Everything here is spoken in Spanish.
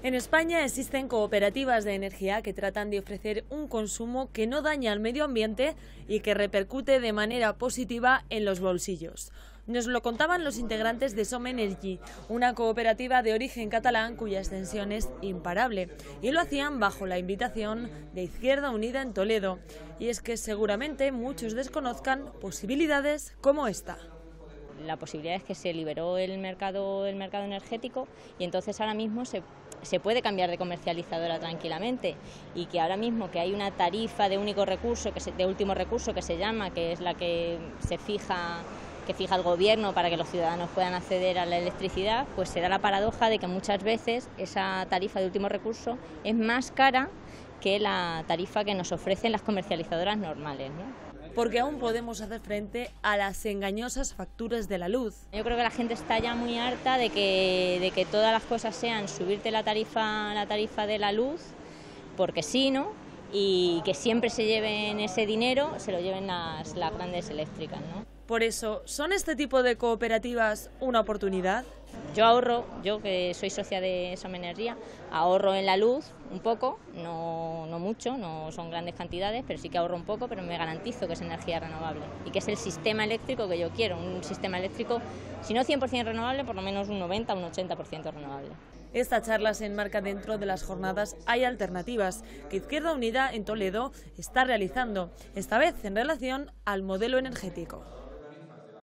En España existen cooperativas de energía que tratan de ofrecer un consumo que no daña al medio ambiente y que repercute de manera positiva en los bolsillos. Nos lo contaban los integrantes de Som Energy, una cooperativa de origen catalán cuya extensión es imparable, y lo hacían bajo la invitación de Izquierda Unida en Toledo. Y es que seguramente muchos desconozcan posibilidades como esta. La posibilidad es que se liberó el mercado energético y entonces ahora mismo se puede cambiar de comercializadora tranquilamente, y que ahora mismo que hay una tarifa de único recurso, de último recurso que se llama, que es la que fija el gobierno para que los ciudadanos puedan acceder a la electricidad, pues se da la paradoja de que muchas veces esa tarifa de último recurso es más cara que la tarifa que nos ofrecen las comercializadoras normales, ¿no? Porque aún podemos hacer frente a las engañosas facturas de la luz. Yo creo que la gente está ya muy harta de que todas las cosas sean subirte la tarifa de la luz, porque sí, ¿no? Y que siempre se lleven ese dinero, se lo lleven las grandes eléctricas, ¿no? Por eso, ¿son este tipo de cooperativas una oportunidad? Yo ahorro, yo que soy socia de Som Energy, ahorro en la luz un poco, no mucho, no son grandes cantidades, pero sí que ahorro un poco, pero me garantizo que es energía renovable y que es el sistema eléctrico que yo quiero, un sistema eléctrico, si no 100% renovable, por lo menos un 90 o un 80% renovable. Esta charla se enmarca dentro de las jornadas Hay Alternativas, que Izquierda Unida en Toledo está realizando, esta vez en relación al modelo energético.